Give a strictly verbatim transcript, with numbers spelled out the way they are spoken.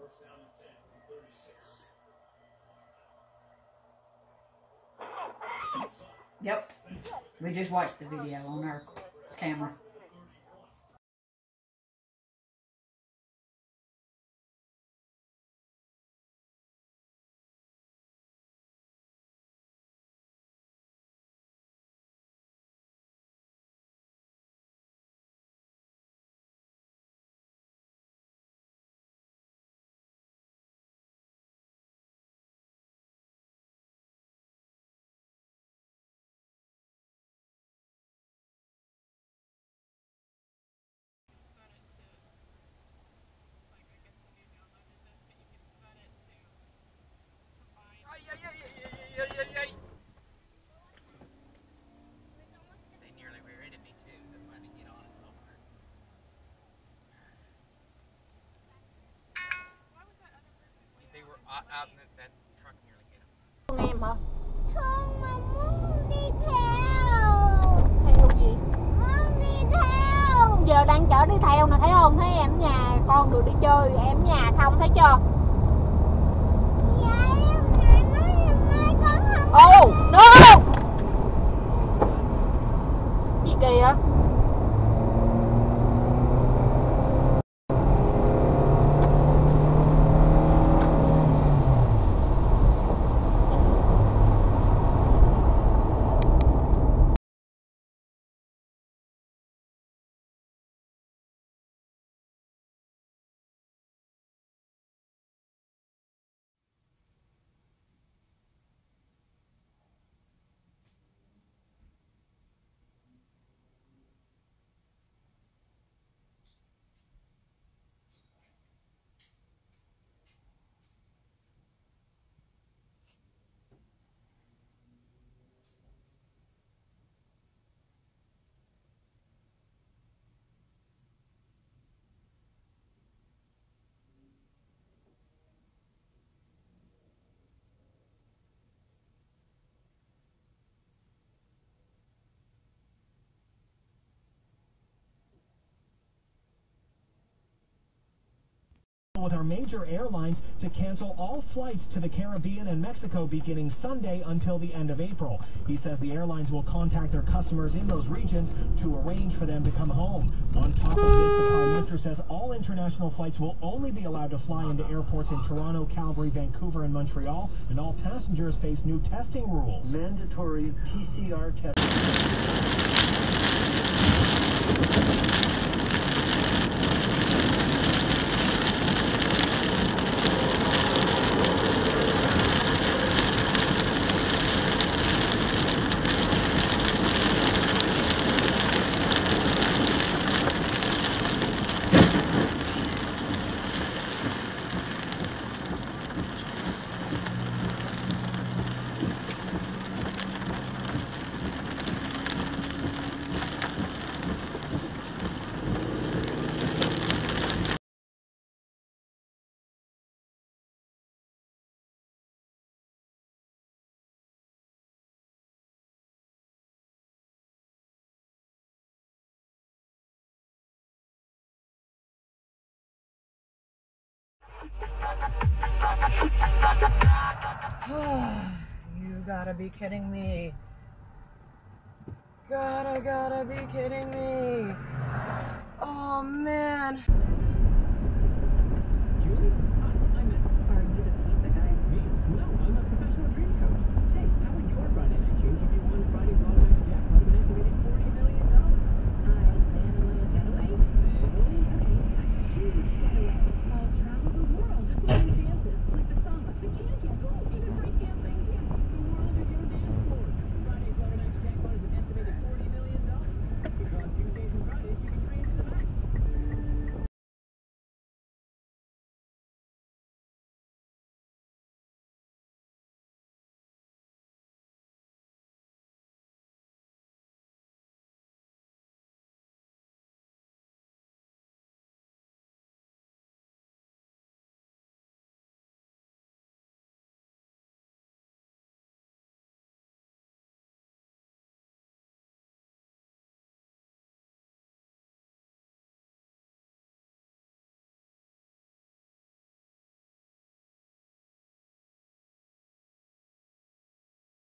Yep. We just watched the video on our camera. Out in that truck nearly hit him. Em hả? Không mà muốn đi theo. Theo gì? Muốn đi theo. Giờ đang chở đi theo nè, thấy không? Thấy em ở nhà, con được đi chơi, em ở nhà không, thấy chưa? Dạ em mẹ nói em mai con không. Oh, no! Gì kìa? With our major airlines to cancel all flights to the Caribbean and Mexico beginning Sunday until the end of April. He says the airlines will contact their customers in those regions to arrange for them to come home. On top of this, the Prime Minister says all international flights will only be allowed to fly into airports in Toronto, Calgary, Vancouver, and Montreal, and all passengers face new testing rules. Mandatory P C R testing. You gotta be kidding me. Gotta, gotta be kidding me. Oh, man.